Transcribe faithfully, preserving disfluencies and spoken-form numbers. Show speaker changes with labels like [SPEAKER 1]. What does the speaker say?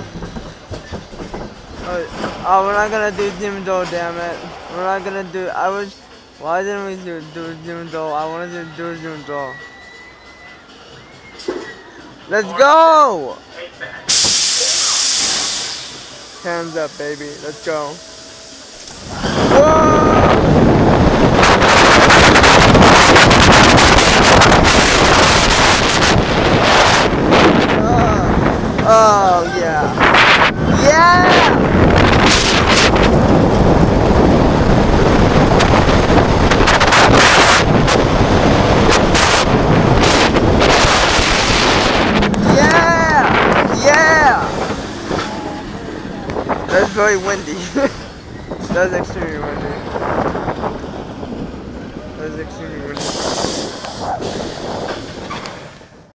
[SPEAKER 1] Oh, oh, we're not gonna do Zoom Doll, damn it. We're not gonna do. I was. Why didn't we do, do Zoom Doll? I wanted to do Zoom Doll. Let's go! Hands up, baby. Let's go. Whoa! Oh, oh yeah. Yeah! Yeah! Yeah! That's very windy. That's extremely windy. That's extremely windy.